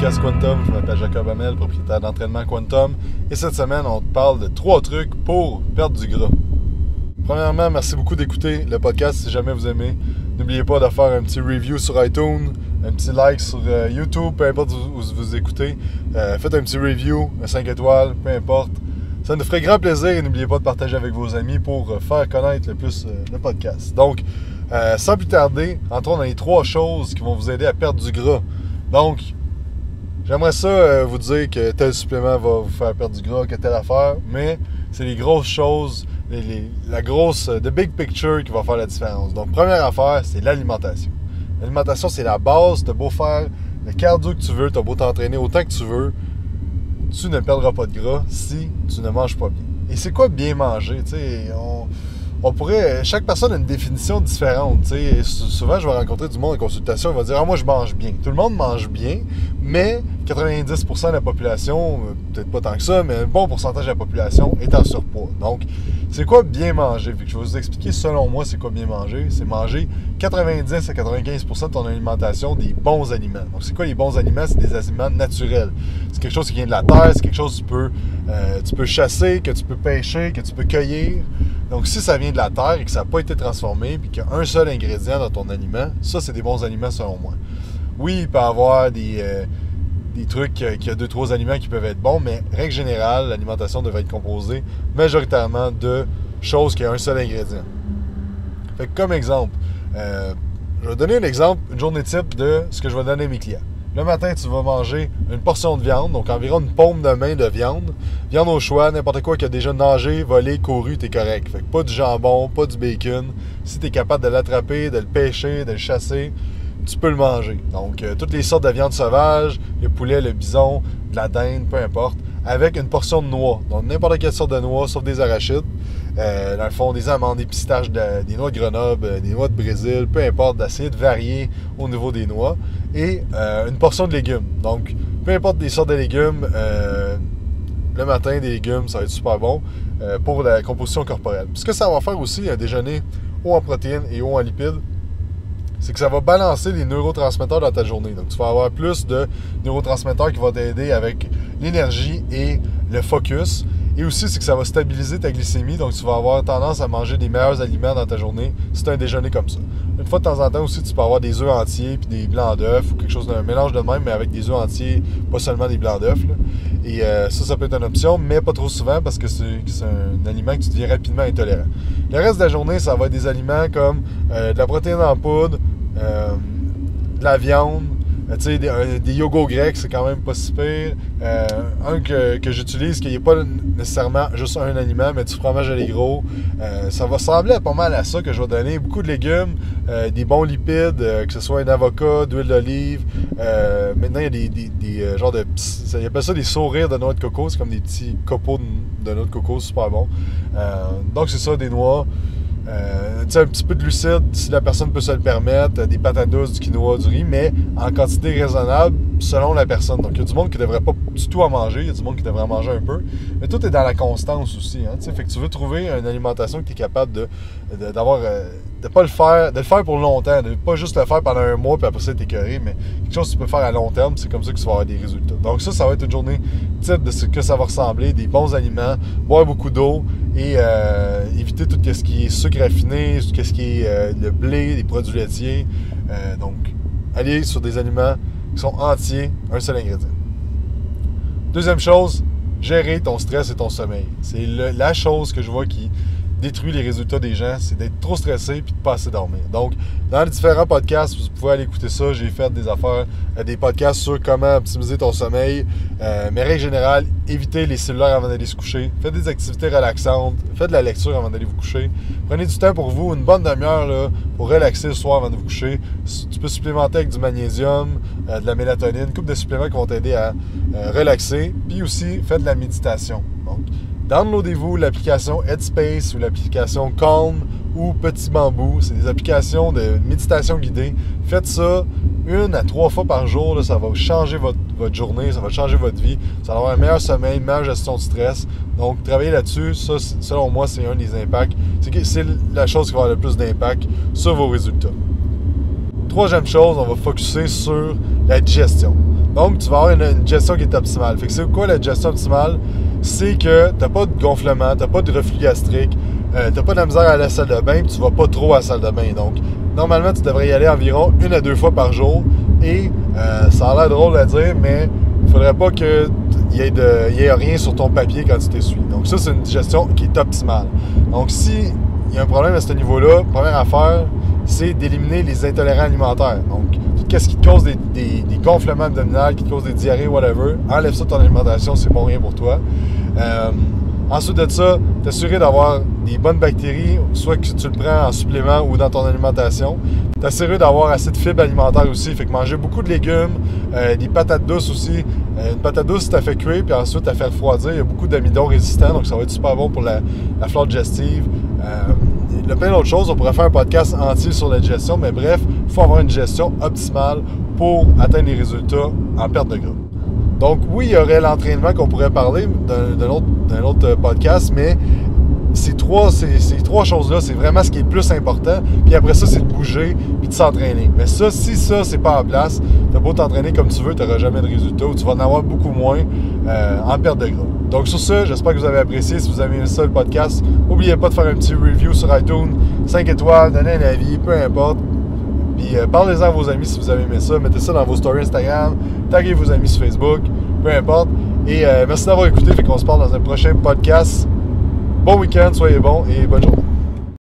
podcast Quantum. Je m'appelle Jacob Hamel, propriétaire d'entraînement Quantum. Et cette semaine, on te parle de 3 trucs pour perdre du gras. Premièrement, merci beaucoup d'écouter le podcast si jamais vous aimez. N'oubliez pas de faire un petit review sur iTunes, un petit like sur YouTube, peu importe où vous écoutez. Faites un petit review, 5 étoiles, peu importe. Ça nous ferait grand plaisir et n'oubliez pas de partager avec vos amis pour faire connaître le plus le podcast. Donc, sans plus tarder, entrons dans les 3 choses qui vont vous aider à perdre du gras. Donc, j'aimerais ça vous dire que tel supplément va vous faire perdre du gras, que telle affaire, mais c'est les grosses choses, la grosse, the big picture qui va faire la différence. Donc, première affaire, c'est l'alimentation. L'alimentation, c'est la base. T'as beau faire le cardio que tu veux, t'as beau t'entraîner autant que tu veux, tu ne perdras pas de gras si tu ne manges pas bien. Et c'est quoi bien manger? T'sais, on pourrait... Chaque personne a une définition différente. T'sais. Souvent, je vais rencontrer du monde en consultation, il va dire « Ah, moi, je mange bien. » Tout le monde mange bien, mais 90% de la population, peut-être pas tant que ça, mais un bon pourcentage de la population est en surpoids. Donc, c'est quoi bien manger? Fait que je vais vous expliquer, selon moi, c'est quoi bien manger. C'est manger 90 à 95% de ton alimentation des bons aliments. Donc, c'est quoi les bons aliments? C'est des aliments naturels. C'est quelque chose qui vient de la terre, c'est quelque chose que tu peux chasser, que tu peux pêcher, que tu peux cueillir. Donc, si ça vient de la terre et que ça n'a pas été transformé, puis qu'il y a un seul ingrédient dans ton aliment, ça, c'est des bons aliments selon moi. Oui, il peut y avoir des trucs qu'il y a 2-3 aliments qui peuvent être bons, mais règle générale, l'alimentation devrait être composée majoritairement de choses qui ont un seul ingrédient. Fait que comme exemple, je vais donner un exemple, une journée type de ce que je vais donner à mes clients. Le matin, tu vas manger une portion de viande, donc environ une paume de main de viande. Viande au choix, n'importe quoi qui a déjà nagé, volé, couru, t'es correct. Fait que pas du jambon, pas du bacon. Si t'es capable de l'attraper, de le pêcher, de le chasser, tu peux le manger. Donc, toutes les sortes de viande sauvage, le poulet, le bison, de la dinde, peu importe, avec une portion de noix. Donc, n'importe quelle sorte de noix, sauf des arachides. Dans le fond, des amandes, des pistaches, des noix de Grenoble, des noix de Brésil, peu importe, d'essayer de varier au niveau des noix. Et une portion de légumes. Donc, peu importe les sortes de légumes, le matin, des légumes, ça va être super bon pour la composition corporelle. Puis ce que ça va faire aussi, un déjeuner haut en protéines et haut en lipides, c'est que ça va balancer les neurotransmetteurs dans ta journée. Donc, tu vas avoir plus de neurotransmetteurs qui vont t'aider avec l'énergie et le focus. Et aussi, c'est que ça va stabiliser ta glycémie. Donc, tu vas avoir tendance à manger des meilleurs aliments dans ta journée si tu as un déjeuner comme ça. Une fois de temps en temps aussi, tu peux avoir des œufs entiers puis des blancs d'œufs ou quelque chose d'un mélange de même, mais avec des œufs entiers, pas seulement des blancs d'œufs. Et ça peut être une option, mais pas trop souvent parce que c'est un aliment que tu deviens rapidement intolérant. Le reste de la journée, ça va être des aliments comme de la protéine en poudre, de la viande, des yogos grecs, c'est quand même pas si pire. Un que j'utilise, qui n'est pas nécessairement juste un aliment, mais du fromage à l'égros. Ça va ressembler pas mal à ça que je vais donner. Beaucoup de légumes, des bons lipides, que ce soit un avocat, d'huile d'olive. Maintenant, il y a des genres de... Ils appellent ça des sourires de noix de coco. C'est comme des petits copeaux de noix de coco, super bon. Donc, c'est ça, des noix. Un petit peu de glucides si la personne peut se le permettre, des patates douces, du quinoa, du riz, mais en quantité raisonnable selon la personne. Donc il y a du monde qui ne devrait pas du tout en manger, il y a du monde qui devrait en manger un peu, mais tout est dans la constance aussi. Fait que tu veux trouver une alimentation que tu es capable d'avoir, de pas le faire, de le faire pour longtemps, de pas juste le faire pendant un mois puis après ça t'es écœuré, mais quelque chose que tu peux faire à long terme, c'est comme ça que tu vas avoir des résultats. Donc ça va être une journée type de ce que ça va ressembler, des bons aliments, boire beaucoup d'eau et éviter tout ce qui est sucre raffiné, tout ce qui est le blé, les produits laitiers. Donc, aller sur des aliments qui sont entiers, un seul ingrédient. Deuxième chose, gérer ton stress et ton sommeil. C'est la chose que je vois qui détruit les résultats des gens, c'est d'être trop stressé et de ne pas assez dormir. Donc, dans les différents podcasts, vous pouvez aller écouter ça. J'ai fait des podcasts sur comment optimiser ton sommeil. Mais règle générale, évitez les cellulaires avant d'aller se coucher. Faites des activités relaxantes. Faites de la lecture avant d'aller vous coucher. Prenez du temps pour vous, une bonne demi-heure là, pour relaxer le soir avant de vous coucher. Tu peux supplémenter avec du magnésium, de la mélatonine, une couple de suppléments qui vont t'aider à relaxer. Puis aussi, faites de la méditation. Donc, downloadez-vous l'application Headspace ou l'application Calm ou Petit Bambou. C'est des applications de méditation guidée. Faites ça 1 à 3 fois par jour. Là, ça va changer votre journée, ça va changer votre vie. Ça va avoir un meilleur sommeil, une meilleure gestion de stress. Donc, travaillez là-dessus. Ça, selon moi, c'est un des impacts. C'est la chose qui va avoir le plus d'impact sur vos résultats. Troisième chose, on va focusser sur la digestion. Donc, tu vas avoir une gestion qui est optimale. Fait que c'est quoi la gestion optimale? C'est que tu n'as pas de gonflement, tu n'as pas de reflux gastrique, tu n'as pas de la misère à la salle de bain, puis tu vas pas trop à la salle de bain. Donc, normalement, tu devrais y aller environ 1 à 2 fois par jour. Et ça a l'air drôle à dire, mais il faudrait pas qu'il y ait rien sur ton papier quand tu t'essuies. Donc, ça, c'est une gestion qui est optimale. Donc, si il y a un problème à ce niveau-là, première affaire, c'est d'éliminer les intolérants alimentaires. Donc, tout ce qui te cause des gonflements abdominaux, qui te cause des diarrhées, whatever, enlève ça de ton alimentation, c'est bon rien pour toi. Ensuite de ça, t'assurer d'avoir des bonnes bactéries, soit que tu le prends en supplément ou dans ton alimentation. T'assurer d'avoir assez de fibres alimentaires aussi, fait que manger beaucoup de légumes, des patates douces aussi. Une patate douce, tu t'as fait cuire, puis ensuite tu as fait refroidir. Il y a beaucoup d'amidon résistants, donc ça va être super bon pour la flore digestive. Il y a plein d'autres choses. On pourrait faire un podcast entier sur la digestion, mais bref, il faut avoir une gestion optimale pour atteindre les résultats en perte de gras. Donc oui, il y aurait l'entraînement qu'on pourrait parler d'un autre podcast, mais ces trois choses-là, c'est vraiment ce qui est le plus important. Puis après ça, c'est de bouger puis de s'entraîner. Mais ça, si ça, c'est pas en place, t'as beau t'entraîner comme tu veux, tu n'auras jamais de résultats ou tu vas en avoir beaucoup moins en perte de gras. Donc sur ça, j'espère que vous avez apprécié. Si vous avez aimé ça, le podcast, n'oubliez pas de faire un petit review sur iTunes, 5 étoiles, donner un avis, peu importe. Puis parlez-en à vos amis si vous avez aimé ça. Mettez ça dans vos stories Instagram, taguez vos amis sur Facebook, peu importe. Et merci d'avoir écouté. Fait qu'on se parle dans un prochain podcast. Bon week-end, soyez bons et bonne journée.